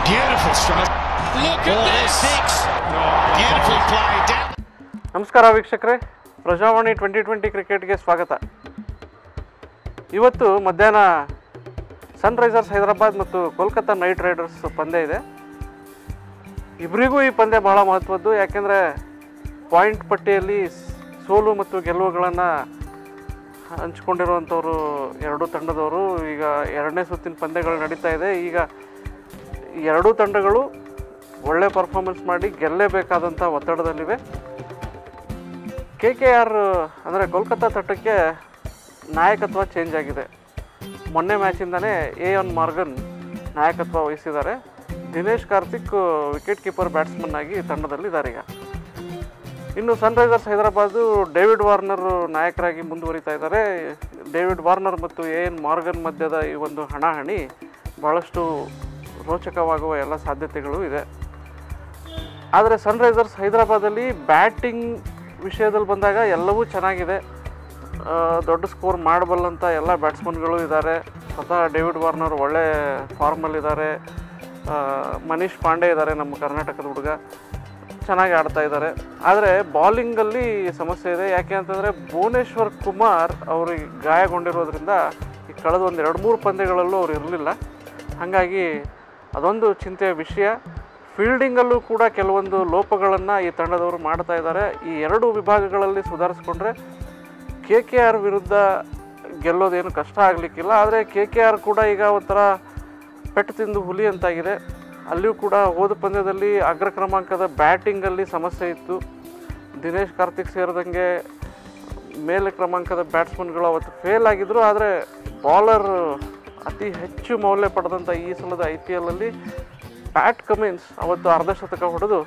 Beautiful strike. Look at this. Beautiful play. ನಮಸ್ಕಾರ ವೀಕ್ಷಕರೇ, ಪ್ರಜಾವಾಣಿ 2020 ಕ್ರಿಕೆಟ್ಗೆ ಸ್ವಾಗತ. ಇವತ್ತು ಮಧ್ಯಾಹ್ನ ಸನ್ರೈಸರ್ಸ್ ಹೈದರಾಬಾದ್ ಮತ್ತು ಕೋಲ್ಕತ್ತಾ ನೈಟ್ ರೈಡರ್ಸ್ ಪಂದ್ಯ ಇದೆ. ಇಬ್ಬರಿಗೂ ಈ ಪಂದ್ಯ ಬಹಳ ಮಹತ್ವದ್ದು. ಯಾಕೆಂದರೆ ಪಾಯಿಂಟ್ ಪಟ್ಟಿಯಲ್ಲಿ ಸೋಲು ಮತ್ತು ಗೆಲುವುಗಳನ್ನು ಹಂಚ್ಕೊಂಡಿರುವಂಥವರು ಎರಡೂ ತಂಡದವರು. ಈಗ ಎರಡನೇ ಸುತ್ತಿನ ಪಂದ್ಯಗಳು ನಡೀತಾ ಇದೆ. ಈಗ ಎರಡೂ ತಂಡಗಳು ಒಳ್ಳೆ ಪರ್ಫಾರ್ಮೆನ್ಸ್ ಮಾಡಿ ಗೆಲ್ಲಲೇಬೇಕಾದಂಥ ಒತ್ತಡದಲ್ಲಿವೆ. KKR ಅಂದರೆ ಕೋಲ್ಕತ್ತಾ ತಟ್ಟಕ್ಕೆ ನಾಯಕತ್ವ ಚೇಂಜ್ ಆಗಿದೆ. ಮೊನ್ನೆ ಮ್ಯಾಚಿಂದನೇ AN ಮಾರ್ಗನ್ ನಾಯಕತ್ವ ವಹಿಸಿದ್ದಾರೆ. Dinesh Karthik wicket keeper batsman ಆಗಿ ತಂಡದಲ್ಲಿದ್ದಾರೆ. ಈಗ ಇನ್ನು ಸನ್ರೈಸರ್ಸ್ ಹೈದರಾಬಾದು ಡೇವಿಡ್ ವಾರ್ನರ್ ನಾಯಕರಾಗಿ ಮುಂದುವರಿತಾ ಇದ್ದಾರೆ. ಡೇವಿಡ್ ವಾರ್ನರ್ ಮತ್ತು AN ಮಾರ್ಗನ್ ಮಧ್ಯದ ಈ ಒಂದು ಹಣಾಹಣಿ ಭಾಳಷ್ಟು ರೋಚಕವಾಗುವ ಎಲ್ಲ ಸಾಧ್ಯತೆಗಳು ಇದೆ. ಆದರೆ ಸನ್ರೈಸರ್ಸ್ ಹೈದರಾಬಾದಲ್ಲಿ ಬ್ಯಾಟಿಂಗ್ ವಿಷಯದಲ್ಲಿ ಬಂದಾಗ ಎಲ್ಲವೂ ಚೆನ್ನಾಗಿದೆ. ದೊಡ್ಡ ಸ್ಕೋರ್ ಮಾಡಬಲ್ಲಂಥ ಎಲ್ಲ ಬ್ಯಾಟ್ಸ್ಮನ್ಗಳು ಇದ್ದಾರೆ. ಸ್ವತಃ ಡೇವಿಡ್ ವಾರ್ನರ್ ಒಳ್ಳೆ ಫಾರ್ಮಲ್ಲಿದ್ದಾರೆ. ಮನೀಶ್ ಪಾಂಡೆ ಇದ್ದಾರೆ, ನಮ್ಮ ಕರ್ನಾಟಕದ ಹುಡುಗ, ಚೆನ್ನಾಗಿ ಆಡ್ತಾ ಇದ್ದಾರೆ. ಆದರೆ ಬೌಲಿಂಗಲ್ಲಿ ಸಮಸ್ಯೆ ಇದೆ. ಯಾಕೆ ಅಂತಂದರೆ ಭುವನೇಶ್ವರ್ ಕುಮಾರ್ ಅವ್ರಿಗೆ ಗಾಯಗೊಂಡಿರೋದ್ರಿಂದ ಈ ಕಳೆದ ಒಂದು 2-3 ಪಂದ್ಯಗಳಲ್ಲೂ ಅವ್ರು ಇರಲಿಲ್ಲ. ಹಾಗಾಗಿ ಅದೊಂದು ಚಿಂತೆಯ ವಿಷಯ. ಫೀಲ್ಡಿಂಗಲ್ಲೂ ಕೂಡ ಕೆಲವೊಂದು ಲೋಪಗಳನ್ನು ಈ ತಂಡದವರು ಮಾಡ್ತಾ ಇದ್ದಾರೆ. ಈ ಎರಡು ವಿಭಾಗಗಳಲ್ಲಿ ಸುಧಾರಿಸ್ಕೊಂಡ್ರೆ KKR ವಿರುದ್ಧ ಗೆಲ್ಲೋದೇನು ಕಷ್ಟ ಆಗಲಿಕ್ಕಿಲ್ಲ. ಆದರೆ KKR ಕೂಡ ಈಗ ಒಂಥರ ಪೆಟ್ಟು ತಿಂದು ಹುಲಿ ಅಂತಾಗಿದೆ. ಅಲ್ಲಿಯೂ ಕೂಡ ಹೋದ ಪಂದ್ಯದಲ್ಲಿ ಅಗ್ರ ಕ್ರಮಾಂಕದ ಬ್ಯಾಟಿಂಗಲ್ಲಿ ಸಮಸ್ಯೆ ಇತ್ತು. ದಿನೇಶ್ ಕಾರ್ತಿಕ್ ಸೇರಿದಂಗೆ ಮೇಲೆ ಕ್ರಮಾಂಕದ ಬ್ಯಾಟ್ಸ್ಮನ್ಗಳು ಅವತ್ತು ಫೇಲ್ ಆಗಿದ್ದರು. ಆದರೆ ಬೌಲರ್ ಅತಿ ಹೆಚ್ಚು ಮೌಲ್ಯ ಪಡೆದಂಥ ಈ ಸಲದ IPLಲ್ಲಿ ಪ್ಯಾಟ್ ಕಮಿನ್ಸ್ ಅವತ್ತು ಅರ್ಧ ಶತಕ ಹೊಡೆದು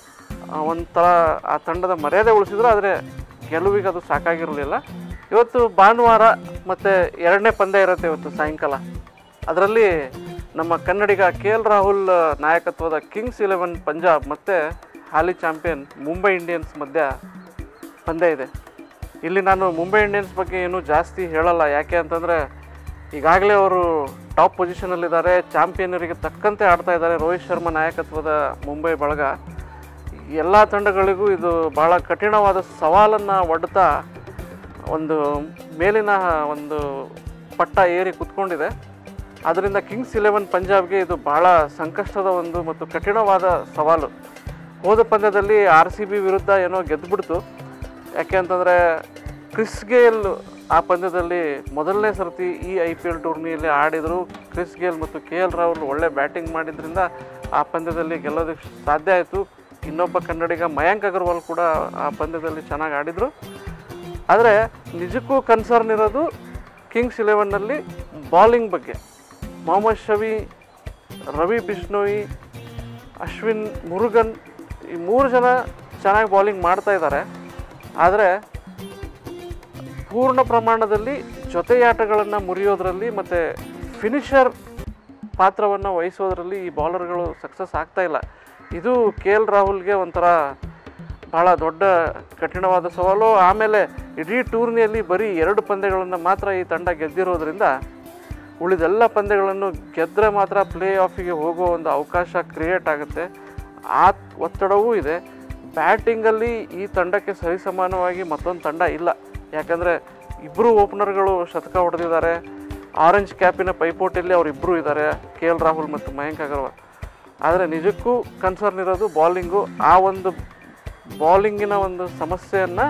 ಒಂಥರ ಆ ತಂಡದ ಮರ್ಯಾದೆ ಉಳಿಸಿದ್ರು. ಆದರೆ ಗೆಲುವಿಗೆ ಅದು ಸಾಕಾಗಿರಲಿಲ್ಲ. ಇವತ್ತು ಭಾನುವಾರ ಮತ್ತು ಎರಡನೇ ಪಂದ್ಯ ಇರುತ್ತೆ ಇವತ್ತು ಸಾಯಂಕಾಲ. ಅದರಲ್ಲಿ ನಮ್ಮ ಕನ್ನಡಿಗ KL ರಾಹುಲ್ ನಾಯಕತ್ವದ ಕಿಂಗ್ಸ್ 11 ಪಂಜಾಬ್ ಮತ್ತು ಹಾಲಿ ಚಾಂಪಿಯನ್ ಮುಂಬೈ ಇಂಡಿಯನ್ಸ್ ಮಧ್ಯ ಪಂದ್ಯ ಇದೆ. ಇಲ್ಲಿ ನಾನು ಮುಂಬೈ ಇಂಡಿಯನ್ಸ್ ಬಗ್ಗೆ ಏನೂ ಜಾಸ್ತಿ ಹೇಳಲ್ಲ. ಯಾಕೆ ಅಂತಂದರೆ ಈಗಾಗಲೇ ಅವರು ಟಾಪ್ ಪೊಸಿಷನಲ್ಲಿದ್ದಾರೆ. ಚಾಂಪಿಯನರಿಗೆ ತಕ್ಕಂತೆ ಆಡ್ತಾ ಇದ್ದಾರೆ. ರೋಹಿತ್ ಶರ್ಮಾ ನಾಯಕತ್ವದ ಮುಂಬೈ ಬಳಗ ಎಲ್ಲ ತಂಡಗಳಿಗೂ ಇದು ಭಾಳ ಕಠಿಣವಾದ ಸವಾಲನ್ನು ಒಡ್ತಾ ಒಂದು ಮೇಲಿನ ಒಂದು ಪಟ್ಟ ಏರಿ ಕುತ್ಕೊಂಡಿದೆ. ಆದ್ದರಿಂದ ಕಿಂಗ್ಸ್ 11 ಪಂಜಾಬ್ಗೆ ಇದು ಭಾಳ ಸಂಕಷ್ಟದ ಒಂದು ಮತ್ತು ಕಠಿಣವಾದ ಸವಾಲು. ಹೋದ ಪಂದ್ಯದಲ್ಲಿ RCB ವಿರುದ್ಧ ಏನೋ ಗೆದ್ದುಬಿಡ್ತು. ಯಾಕೆ ಅಂತಂದರೆ ಕ್ರಿಸ್ ಗೇಲ್ ಆ ಪಂದ್ಯದಲ್ಲಿ ಮೊದಲನೇ ಸರ್ತಿ ಈ IPL ಟೂರ್ನಿಯಲ್ಲಿ ಆಡಿದರು. ಕ್ರಿಸ್ ಗೇಲ್ ಮತ್ತು KL ರಾಹುಲ್ ಒಳ್ಳೆ ಬ್ಯಾಟಿಂಗ್ ಮಾಡಿದ್ರಿಂದ ಆ ಪಂದ್ಯದಲ್ಲಿ ಗೆಲ್ಲೋದಕ್ಕೆ ಸಾಧ್ಯ ಆಯಿತು. ಇನ್ನೊಬ್ಬ ಕನ್ನಡಿಗ ಮಯಾಂಕ್ ಅಗರ್ವಾಲ್ ಕೂಡ ಆ ಪಂದ್ಯದಲ್ಲಿ ಚೆನ್ನಾಗಿ ಆಡಿದರು. ಆದರೆ ನಿಜಕ್ಕೂ ಕನ್ಸರ್ನ್ ಇರೋದು ಕಿಂಗ್ಸ್ 11ನಲ್ಲಿ ಬೌಲಿಂಗ್ ಬಗ್ಗೆ. ಮೊಹಮ್ಮದ್ ಶಮಿ, ರವಿ ಬಿಷ್ಣೋಯಿ, ಅಶ್ವಿನ್ ಮುರುಗನ್ ಈ 3 ಜನ ಚೆನ್ನಾಗಿ ಬೌಲಿಂಗ್ ಮಾಡ್ತಾ ಇದ್ದಾರೆ. ಆದರೆ ಪೂರ್ಣ ಪ್ರಮಾಣದಲ್ಲಿ ಜೊತೆಯಾಟಗಳನ್ನು ಮುರಿಯೋದರಲ್ಲಿ ಮತ್ತು ಫಿನಿಷರ್ ಪಾತ್ರವನ್ನು ವಹಿಸೋದರಲ್ಲಿ ಈ ಬೌಲರ್ಗಳು ಸಕ್ಸಸ್ ಆಗ್ತಾಯಿಲ್ಲ. ಇದು KL ರಾಹುಲ್ಗೆ ಒಂಥರ ಭಾಳ ದೊಡ್ಡ ಕಠಿಣವಾದ ಸವಾಲು. ಆಮೇಲೆ ಇಡೀ ಟೂರ್ನಿಯಲ್ಲಿ ಬರೀ 2 ಪಂದ್ಯಗಳನ್ನು ಮಾತ್ರ ಈ ತಂಡ ಗೆದ್ದಿರೋದ್ರಿಂದ ಉಳಿದೆಲ್ಲ ಪಂದ್ಯಗಳನ್ನು ಗೆದ್ದರೆ ಮಾತ್ರ ಪ್ಲೇ ಆಫಿಗೆ ಹೋಗೋ ಒಂದು ಅವಕಾಶ ಕ್ರಿಯೇಟ್ ಆಗುತ್ತೆ. ಆ ಒತ್ತಡವೂ ಇದೆ. ಬ್ಯಾಟಿಂಗಲ್ಲಿ ಈ ತಂಡಕ್ಕೆ ಸರಿಸಮಾನವಾಗಿ ಮತ್ತೊಂದು ತಂಡ ಇಲ್ಲ. ಯಾಕಂದರೆ ಇಬ್ಬರು ಓಪನರ್ಗಳು ಶತಕ ಹೊಡೆದಿದ್ದಾರೆ. ಆರೆಂಜ್ ಕ್ಯಾಪಿನ ಪೈಪೋಟಿಯಲ್ಲಿ ಅವರಿಬ್ಬರು ಇದ್ದಾರೆ, KL ರಾಹುಲ್ ಮತ್ತು ಮಯಾಂಕ್ ಅಗರ್ವಾಲ್. ಆದರೆ ನಿಜಕ್ಕೂ ಕನ್ಸರ್ನ್ ಇರೋದು ಬೌಲಿಂಗು. ಆ ಒಂದು ಬೌಲಿಂಗಿನ ಒಂದು ಸಮಸ್ಯೆಯನ್ನು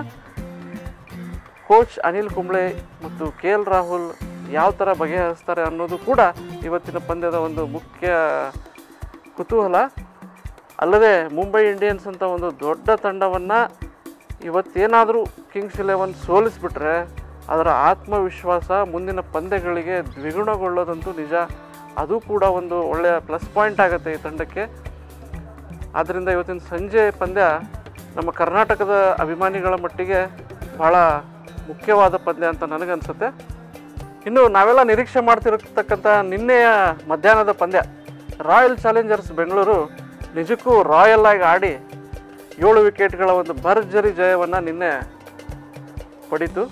ಕೋಚ್ ಅನಿಲ್ ಕುಂಬ್ಳೆ ಮತ್ತು KL ರಾಹುಲ್ ಯಾವ ಥರ ಬಗೆಹರಿಸ್ತಾರೆ ಅನ್ನೋದು ಕೂಡ ಇವತ್ತಿನ ಪಂದ್ಯದ ಒಂದು ಮುಖ್ಯ ಕುತೂಹಲ. ಅಲ್ಲದೆ ಮುಂಬೈ ಇಂಡಿಯನ್ಸ್ ಅಂತ ಒಂದು ದೊಡ್ಡ ತಂಡವನ್ನು ಇವತ್ತೇನಾದರೂ ಕಿಂಗ್ಸ್ 11 ಸೋಲಿಸಿಬಿಟ್ರೆ ಅದರ ಆತ್ಮವಿಶ್ವಾಸ ಮುಂದಿನ ಪಂದ್ಯಗಳಿಗೆ ದ್ವಿಗುಣಗೊಳ್ಳೋದಂತೂ ನಿಜ. ಅದು ಕೂಡ ಒಂದು ಒಳ್ಳೆಯ ಪ್ಲಸ್ ಪಾಯಿಂಟ್ ಆಗುತ್ತೆ ಈ ತಂಡಕ್ಕೆ. ಆದ್ದರಿಂದ ಇವತ್ತಿನ ಸಂಜೆ ಪಂದ್ಯ ನಮ್ಮ ಕರ್ನಾಟಕದ ಅಭಿಮಾನಿಗಳ ಮಟ್ಟಿಗೆ ಭಾಳ ಮುಖ್ಯವಾದ ಪಂದ್ಯ ಅಂತ ನನಗನ್ಸುತ್ತೆ. ಇನ್ನು ನಾವೆಲ್ಲ ನಿರೀಕ್ಷೆ ಮಾಡ್ತಿರತಕ್ಕಂಥ ನಿನ್ನೆಯ ಮಧ್ಯಾಹ್ನದ ಪಂದ್ಯ ರಾಯಲ್ ಚಾಲೆಂಜರ್ಸ್ ಬೆಂಗಳೂರು ನಿಜಕ್ಕೂ ರಾಯಲ್ ಆಗಿ ಆಡಿ 7 ವಿಕೆಟ್ಗಳ ಒಂದು ಭರ್ಜರಿ ಜಯವನ್ನು ನಿನ್ನೆ ಪಡೀತು.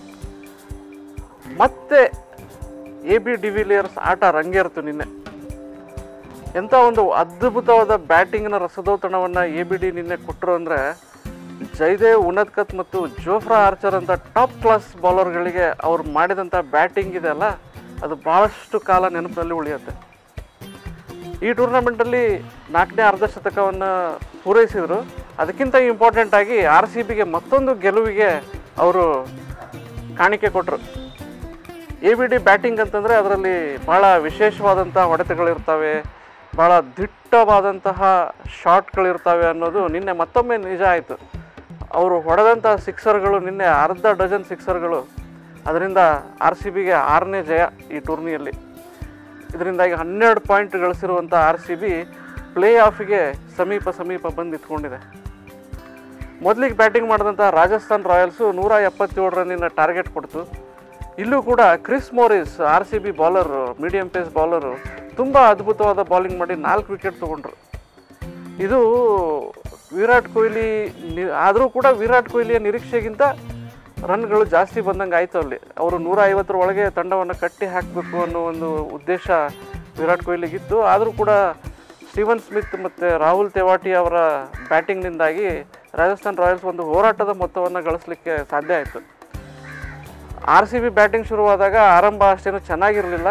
ಮತ್ತೆ AB ಡಿವಿಲಿಯರ್ಸ್ ಆಟ ರಂಗೇರಿತು ನಿನ್ನೆ. ಎಂಥ ಒಂದು ಅದ್ಭುತವಾದ ಬ್ಯಾಟಿಂಗ್ನ ರಸದೌತಣವನ್ನು ABD ನಿನ್ನೆ ಕೊಟ್ಟರು ಅಂದರೆ ಜೈದೇವ್ ಉನದ್ಕತ್ ಮತ್ತು ಜೋಫ್ರಾ ಆರ್ಚರ್ ಅಂತ ಟಾಪ್ ಕ್ಲಾಸ್ ಬೌಲರ್ಗಳಿಗೆ ಅವ್ರು ಮಾಡಿದಂಥ ಬ್ಯಾಟಿಂಗ್ ಇದೆಯಲ್ಲ ಅದು ಭಾಳಷ್ಟು ಕಾಲ ನೆನಪಿನಲ್ಲಿ ಉಳಿಯುತ್ತೆ. ಈ ಟೂರ್ನಮೆಂಟಲ್ಲಿ 4ನೇ ಅರ್ಧ ಶತಕವನ್ನು ಪೂರೈಸಿದರು. ಅದಕ್ಕಿಂತ ಇಂಪಾರ್ಟೆಂಟ್ ಆಗಿ RCBಗೆ ಮತ್ತೊಂದು ಗೆಲುವಿಗೆ ಅವರು ಕಾಣಿಕೆ ಕೊಟ್ಟರು. ABD ಬ್ಯಾಟಿಂಗ್ ಅಂತಂದರೆ ಅದರಲ್ಲಿ ಭಾಳ ವಿಶೇಷವಾದಂಥ ಹೊಡೆತಗಳಿರ್ತವೆ, ಭಾಳ ದಿಟ್ಟವಾದಂತಹ ಶಾಟ್ಗಳಿರ್ತವೆ ಅನ್ನೋದು ನಿನ್ನೆ ಮತ್ತೊಮ್ಮೆ ನಿಜ ಆಯಿತು. ಅವರು ಹೊಡೆದಂಥ ಸಿಕ್ಸರ್ಗಳು ನಿನ್ನೆ ಅರ್ಧ ಡಜನ್ ಸಿಕ್ಸರ್ಗಳು, ಅದರಿಂದ RCBಗೆ 6ನೇ ಜಯ ಈ ಟೂರ್ನಿಯಲ್ಲಿ. ಇದರಿಂದಾಗಿ 12 ಪಾಯಿಂಟ್ ಗಳಿಸಿರುವಂಥ RCB ಪ್ಲೇ ಆಫಿಗೆ ಸಮೀಪ ಬಂದು ನಿಂತ್ಕೊಂಡಿದೆ. ಮೊದಲಿಗೆ ಬ್ಯಾಟಿಂಗ್ ಮಾಡಿದಂಥ ರಾಜಸ್ಥಾನ್ ರಾಯಲ್ಸು 177 ರನ್ನಿನ ಟಾರ್ಗೆಟ್ ಕೊಡ್ತು. ಇಲ್ಲೂ ಕೂಡ Chris Morris RCB bowler, medium pace bowler ತುಂಬ ಅದ್ಭುತವಾದ ಬೌಲಿಂಗ್ ಮಾಡಿ 4 ವಿಕೆಟ್ ತೊಗೊಂಡ್ರು. ಇದು ವಿರಾಟ್ ಕೊಹ್ಲಿ ಆದರೂ ಕೂಡ ವಿರಾಟ್ ಕೊಹ್ಲಿಯ ನಿರೀಕ್ಷೆಗಿಂತ ರನ್ಗಳು ಜಾಸ್ತಿ ಬಂದಂಗೆ ಆಯಿತು. ಅಲ್ಲಿ ಅವರು 150 ಒಳಗೆ ತಂಡವನ್ನು ಕಟ್ಟಿ ಹಾಕಬೇಕು ಅನ್ನೋ ಒಂದು ಉದ್ದೇಶ ವಿರಾಟ್ ಕೊಹ್ಲಿಗಿತ್ತು. ಆದರೂ ಕೂಡ ಸ್ಟೀವನ್ ಸ್ಮಿತ್ ಮತ್ತು ರಾಹುಲ್ ತೆವಾಟಿ ಅವರ ಬ್ಯಾಟಿಂಗ್ನಿಂದಾಗಿ ರಾಜಸ್ಥಾನ್ ರಾಯಲ್ಸ್ ಒಂದು ಹೋರಾಟದ ಮೊತ್ತವನ್ನು ಗಳಿಸಲಿಕ್ಕೆ ಸಾಧ್ಯ ಆಯಿತು. RCB ಬ್ಯಾಟಿಂಗ್ ಶುರುವಾದಾಗ ಆರಂಭ ಅಷ್ಟೇನು ಚೆನ್ನಾಗಿರಲಿಲ್ಲ.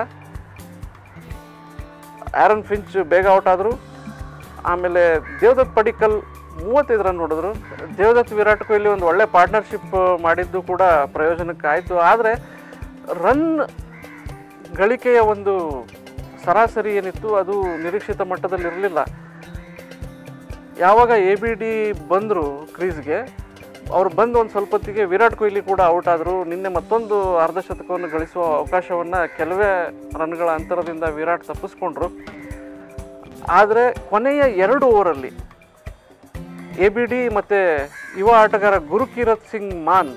ಆ್ಯರನ್ ಫಿಂಚ್ ಬೇಗ ಔಟ್ ಆದರು. ಆಮೇಲೆ ದೇವದತ್ ಪಡಿಕ್ಕಲ್ 35 ರನ್ ಹೊಡೆದ್ರು. ದೇವದತ್ ವಿರಾಟ್ ಕೊಹ್ಲಿ ಒಂದು ಒಳ್ಳೆ ಪಾರ್ಟ್ನರ್ಶಿಪ್ ಮಾಡಿದ್ದು ಕೂಡ ಪ್ರಯೋಜನಕ್ಕಾಯಿತು. ಆದರೆ ರನ್ ಗಳಿಕೆಯ ಒಂದು ಸರಾಸರಿ ಏನಿತ್ತು ಅದು ನಿರೀಕ್ಷಿತ ಮಟ್ಟದಲ್ಲಿ ಇರಲಿಲ್ಲ. ಯಾವಾಗ ABD ಬಂದರು ಕ್ರೀಸ್ಗೆ, ಅವ್ರು ಬಂದು ಒಂದು ಸ್ವಲ್ಪ ಹೊತ್ತಿಗೆ ವಿರಾಟ್ ಕೊಹ್ಲಿ ಕೂಡ ಔಟ್ ಆದರು. ನಿನ್ನೆ ಮತ್ತೊಂದು ಅರ್ಧ ಶತಕವನ್ನು ಗಳಿಸುವ ಅವಕಾಶವನ್ನು ಕೆಲವೇ ರನ್ಗಳ ಅಂತರದಿಂದ ವಿರಾಟ್ ತಪ್ಪಿಸ್ಕೊಂಡ್ರು. ಆದರೆ ಕೊನೆಯ 2 ಓವರಲ್ಲಿ ABD ಮತ್ತು ಯುವ ಆಟಗಾರ ಗುರುಕಿರತ್ ಸಿಂಗ್ ಮಾನ್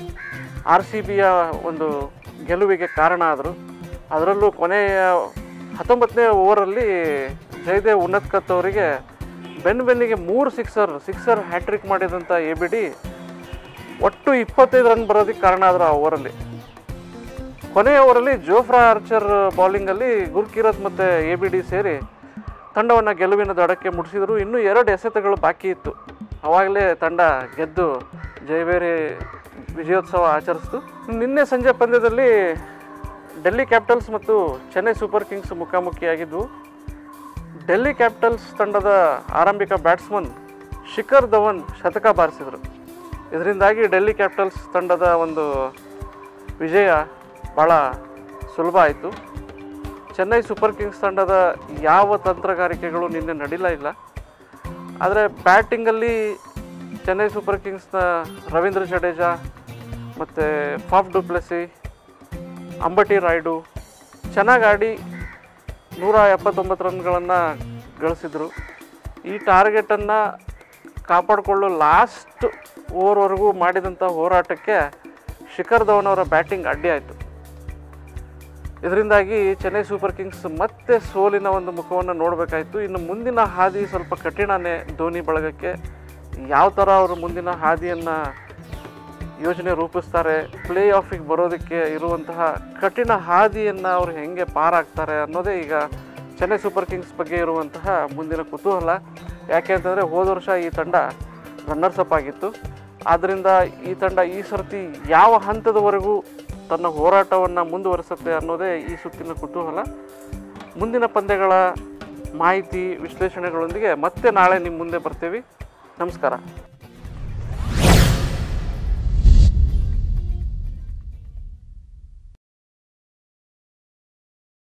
RCBಯ ಒಂದು ಗೆಲುವಿಗೆ ಕಾರಣ ಆದರು. ಅದರಲ್ಲೂ ಕೊನೆಯ 19ನೇ ಓವರಲ್ಲಿ ಜೈದೇವ್ ಉನದ್ಕತ್ ಅವರಿಗೆ ಬೆನ್ನಿಗೆ 3 ಸಿಕ್ಸರ್ ಹ್ಯಾಟ್ರಿಕ್ ಮಾಡಿದಂಥ ABD ಒಟ್ಟು 25 ರನ್ ಬರೋದಕ್ಕೆ ಕಾರಣ ಆದರು ಆ ಓವರಲ್ಲಿ. ಕೊನೆಯ ಓವರಲ್ಲಿ ಜೋಫ್ರಾ ಆರ್ಚರ್ ಬೌಲಿಂಗಲ್ಲಿ ಗುರ್ಕಿರತ್ ಮತ್ತು ABD ಸೇರಿ ತಂಡವನ್ನು ಗೆಲುವಿನ ದಡಕ್ಕೆ ಮುಟ್ಟಿಸಿದರು. ಇನ್ನೂ 2 ಎಸೆತಗಳು ಬಾಕಿ ಇತ್ತು. ಆವಾಗಲೇ ತಂಡ ಗೆದ್ದು ಜಯಬೇರಿ ವಿಜಯೋತ್ಸವ ಆಚರಿಸಿತು. ನಿನ್ನೆ ಸಂಜೆ ಪಂದ್ಯದಲ್ಲಿ ಡೆಲ್ಲಿ ಕ್ಯಾಪಿಟಲ್ಸ್ ಮತ್ತು ಚೆನ್ನೈ ಸೂಪರ್ ಕಿಂಗ್ಸ್ ಮುಖಾಮುಖಿಯಾಗಿದ್ದವು. ಡೆಲ್ಲಿ ಕ್ಯಾಪಿಟಲ್ಸ್ ತಂಡದ ಆರಂಭಿಕ ಬ್ಯಾಟ್ಸ್ಮನ್ ಶಿಖರ್ ಧವನ್ ಶತಕ ಬಾರಿಸಿದರು. ಇದರಿಂದಾಗಿ ಡೆಲ್ಲಿ ಕ್ಯಾಪಿಟಲ್ಸ್ ತಂಡದ ಒಂದು ವಿಜಯ ಭಾಳ ಸುಲಭ ಆಯಿತು. ಚೆನ್ನೈ ಸೂಪರ್ ಕಿಂಗ್ಸ್ ತಂಡದ ಯಾವ ತಂತ್ರಗಾರಿಕೆಗಳು ನಿನ್ನೆ ನಡೀಲ ಇಲ್ಲ. ಆದರೆ ಬ್ಯಾಟಿಂಗಲ್ಲಿ ಚೆನ್ನೈ ಸೂಪರ್ ಕಿಂಗ್ಸ್ನ ರವೀಂದ್ರ ಜಡೇಜಾ ಮತ್ತು Faf du Plessis, Ambati Rayudu ಚೆನ್ನಾಗಿ ಆಡಿ 179 ರನ್ಗಳನ್ನು ಗಳಿಸಿದರು. ಈ ಟಾರ್ಗೆಟನ್ನು ಕಾಪಾಡಿಕೊಳ್ಳೋ ಲಾಸ್ಟ್ ಓವರ್ವರೆಗೂ ಮಾಡಿದಂಥ ಹೋರಾಟಕ್ಕೆ ಶಿಖರ್ ಧವನ್ ಅವರ ಬ್ಯಾಟಿಂಗ್ ಅಡ್ಡಿ ಆಯಿತು. ಇದರಿಂದಾಗಿ ಚೆನ್ನೈ ಸೂಪರ್ ಕಿಂಗ್ಸ್ ಮತ್ತೆ ಸೋಲಿನ ಒಂದು ಮುಖವನ್ನು ನೋಡಬೇಕಾಯಿತು. ಇನ್ನು ಮುಂದಿನ ಹಾದಿ ಸ್ವಲ್ಪ ಕಠಿಣನೇ ಧೋನಿ ಬಳಗಕ್ಕೆ. ಯಾವ ಥರ ಅವರು ಮುಂದಿನ ಹಾದಿಯನ್ನು ಯೋಜನೆ ರೂಪಿಸ್ತಾರೆ, ಪ್ಲೇ ಆಫಿಗೆ ಬರೋದಕ್ಕೆ ಇರುವಂತಹ ಕಠಿಣ ಹಾದಿಯನ್ನು ಅವರು ಹೇಗೆ ಪಾರಾಗ್ತಾರೆ ಅನ್ನೋದೇ ಈಗ ಚೆನ್ನೈ ಸೂಪರ್ ಕಿಂಗ್ಸ್ ಬಗ್ಗೆ ಇರುವಂತಹ ಮುಂದಿನ ಕುತೂಹಲ. ಯಾಕೆ ಅಂತಂದರೆ ಹೋದ ವರ್ಷ ಈ ತಂಡ ರನ್ನರ್ಸ್ ಅಪ್ ಆಗಿತ್ತು. ಆದ್ದರಿಂದ ಈ ತಂಡ ಈ ಸರ್ತಿ ಯಾವ ಹಂತದವರೆಗೂ ತನ್ನ ಹೋರಾಟವನ್ನು ಮುಂದುವರಿಸುತ್ತೆ ಅನ್ನೋದೇ ಈ ಸುತ್ತಿನ ಕುತೂಹಲ. ಮುಂದಿನ ಪಂದ್ಯಗಳ ಮಾಹಿತಿ ವಿಶ್ಲೇಷಣೆಗಳೊಂದಿಗೆ ಮತ್ತೆ ನಾಳೆ ನಿಮ್ಮ ಮುಂದೆ ಬರ್ತೀವಿ. ನಮಸ್ಕಾರ.